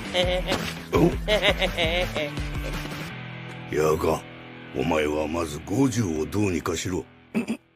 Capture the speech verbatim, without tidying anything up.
やが、お前はまずごじゅうをどうにかしろ。